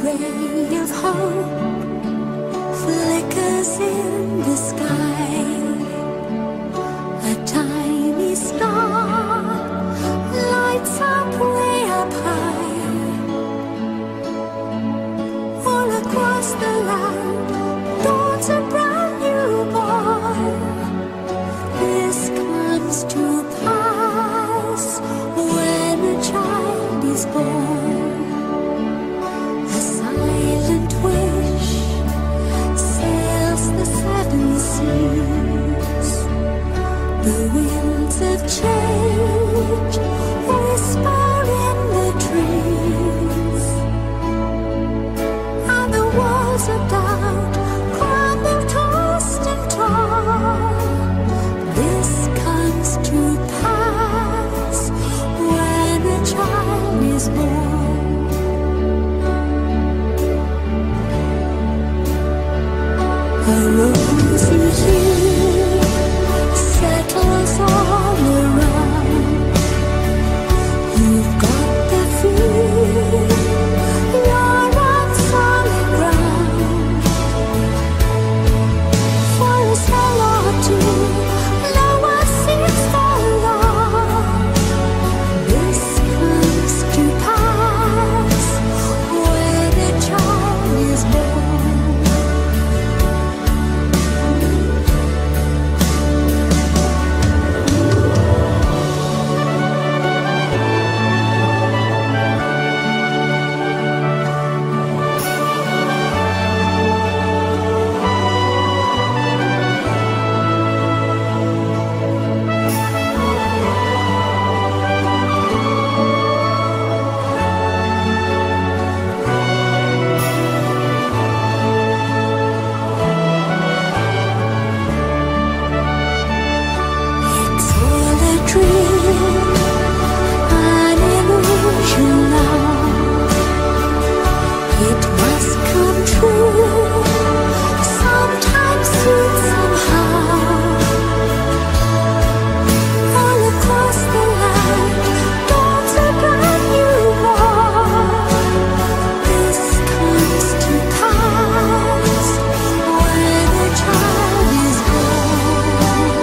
ray of hope flickers in the sky. A tiny star lights up way up high. All across the land dawns a brand new morn. This comes to pass when a child is born. A silent wish sails the seven seas. The winds of change whisper in the trees, and the walls of doubt crumble, tossed and torn. This comes to pass when a child is born. A rosy hue settles all around. You've got the feel you're on solid ground. For a spell or two, no one seems for long. This comes to pass when a child is born. It's all a dream, an illusion now. It must come true, sometimes soon, somehow. All across the land dawns a brand new morn. This comes to pass when a child is born.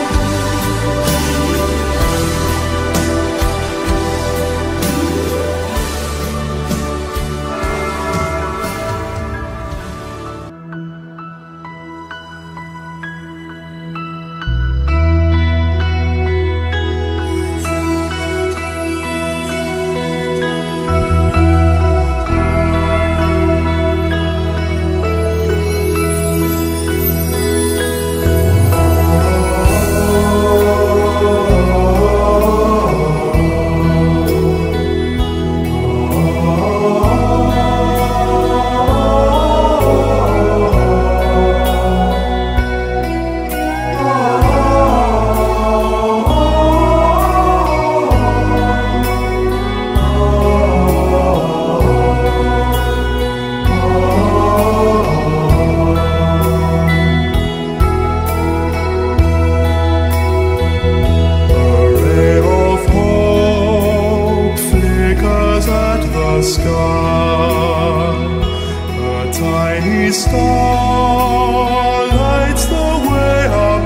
Sky, a tiny star lights the way up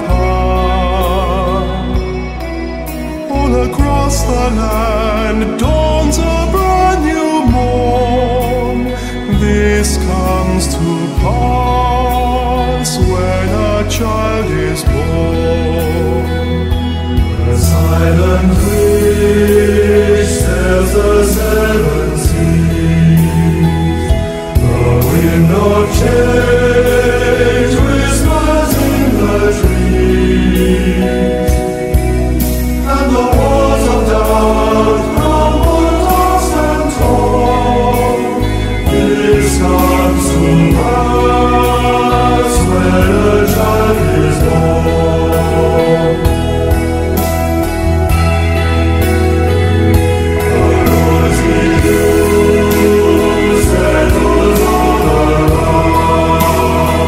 high. All across the land dawns a brand new morn. This comes to pass when a child is born. A silent wish sails the seven seas. The wind of change whispers in the trees, and the walls of doubt crumble, tossed and torn. This comes to pass when a child is born. A rosy hue. Settles all around.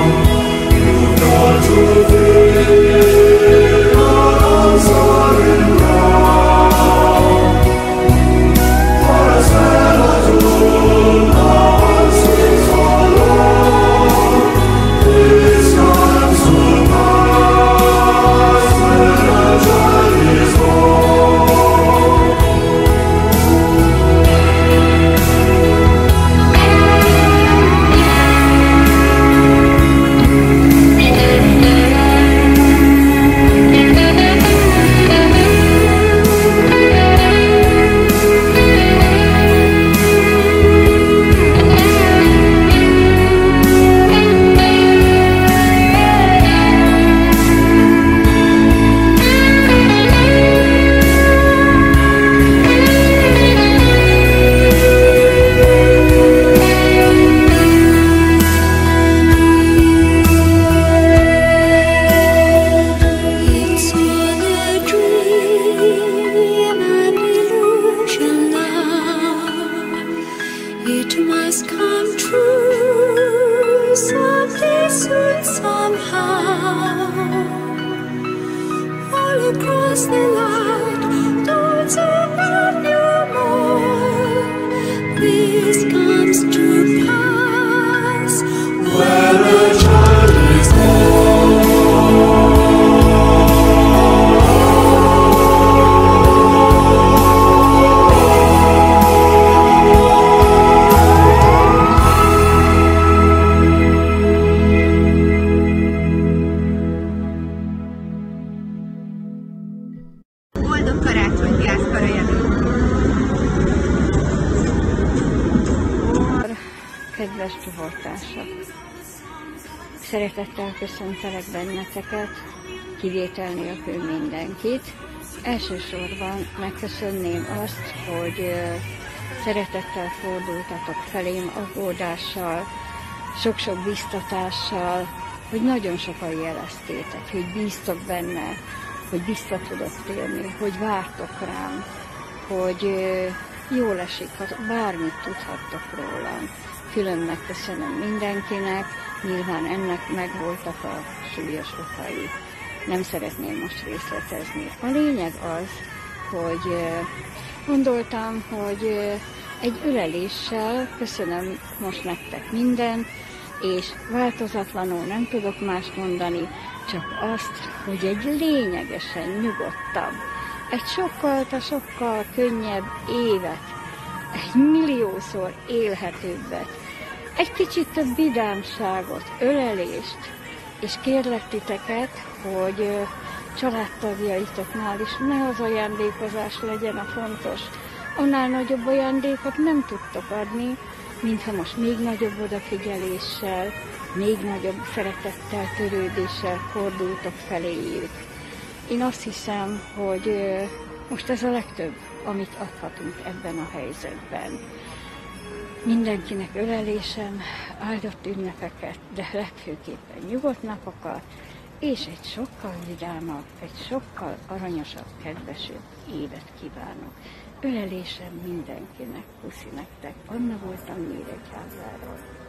kedves csoporttársak! Szeretettel köszöntelek benneteket, kivétel nélkül mindenkit. Elsősorban megköszönném azt, hogy szeretettel fordultatok felém aggódással, sok-sok biztatással, hogy nagyon sokan jeleztétek, hogy bíztok benne, hogy vissza tudok térni, hogy vártok rám, hogy jól esik, ha bármit tudhattok rólam. Külön megköszönöm mindenkinek, nyilván ennek megvoltak a súlyos okai. Nem szeretném most részletezni. A lényeg az, hogy gondoltam, hogy egy öleléssel köszönöm most nektek mindent, és változatlanul nem tudok mást mondani, csak azt, hogy egy lényegesen nyugodtabb, egy sokkal könnyebb évet, egy milliószor élhetőbbet, egy kicsit több vidámságot, ölelést, és kérlek titeket, hogy családtagjaitoknál is ne az ajándékozás legyen a fontos. Annál nagyobb ajándékot nem tudtok adni, mintha most még nagyobb odafigyeléssel, még nagyobb szeretettel, törődéssel fordultok feléjük. Én azt hiszem, hogy most ez a legtöbb, amit adhatunk ebben a helyzetben. Mindenkinek ölelésem, áldott ünnepeket, de legfőképpen nyugodt napokat, és egy sokkal vidámabb, egy sokkal aranyosabb, kedvesebb évet kívánok. Ölelésem mindenkinek, puszi nektek. Anna voltam Nyíregyházáról.